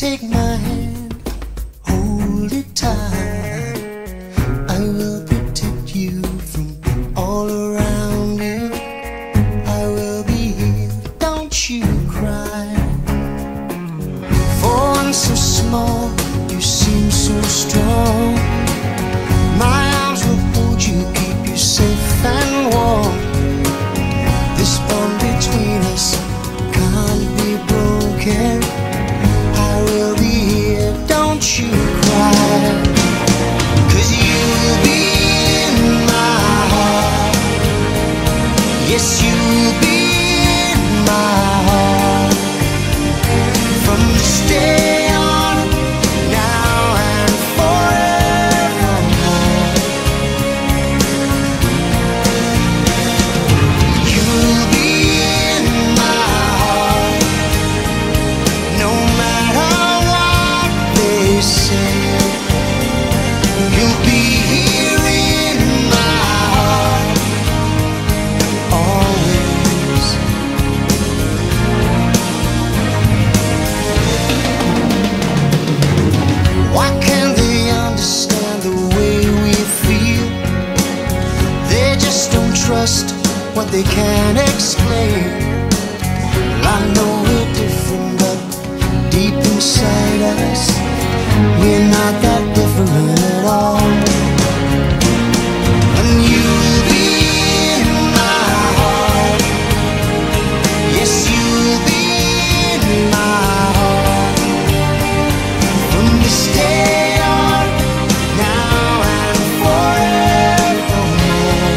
take my hand, hold it tight. I will protect you from all around you. I will be here, don't you cry. For one so small, you seem so strong. My arms will hold you, keep you safe and warm. This bond between us can't be broken. I will be here, don't you cry. 'Cause you'll be in my heart. Yes, you'll be in my heart. From this day on, now and forevermore. You'll be in my heart, no matter what they say. You'll be here in my heart, always. Why can't they understand the way we feel? They just don't trust what they can't explain. Well, I know we're different, but deep inside us, we're not that different at all. And you'll be in my heart. Yes, you'll be in my heart. From this day on, now and forevermore.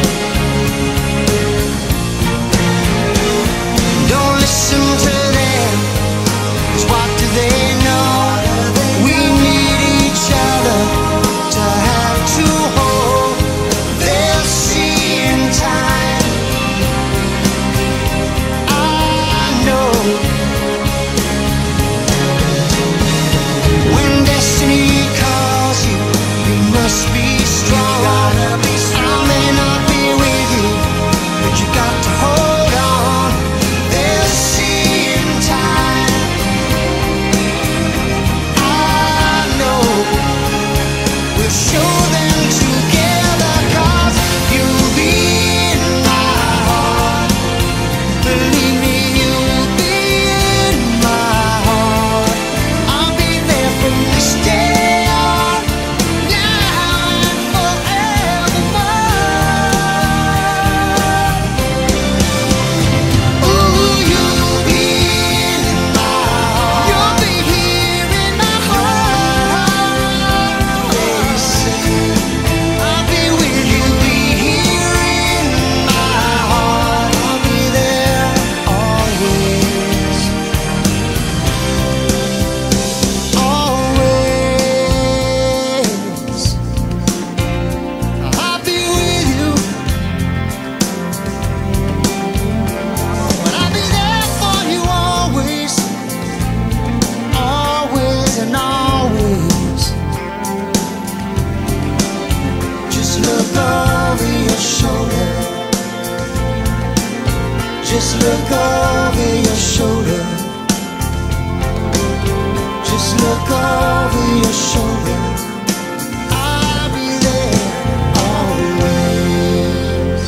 Don't listen to them, 'cause what do they know? We need each other to have to hold. They'll see in time, I know. When destiny calls you, you must be strong. I may not be with you, but you got to hold on. They'll see in time, I know. We'll show them together, 'cause you'll be in my heart. Believe me, you'll be in my heart. I'll be there from this day on, now and forevermore. Ooh, you'll be in my heart. You'll be here in my heart. They say I'll be with you, be here in my heart. I'll be there always, always. I'll be with you, but I'll be there for you always, always and always. Just look over your shoulder. Just look over your shoulder. Just look over your shoulder. I'll be there always.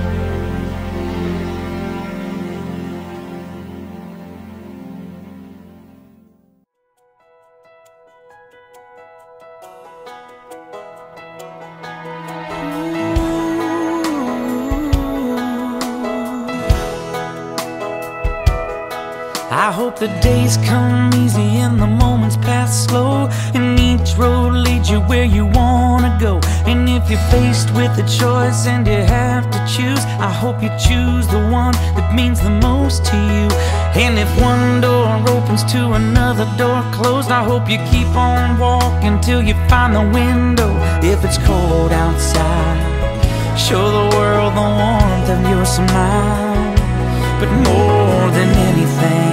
I hope the days come easy and the moments pass slow, and each road leads you where you wanna go. And if you're faced with a choice and you have to choose, I hope you choose the one that means the most to you. And if one door opens to another door closed, I hope you keep on walking till you find the window. If it's cold outside, show the world the warmth of your smile. But more than anything,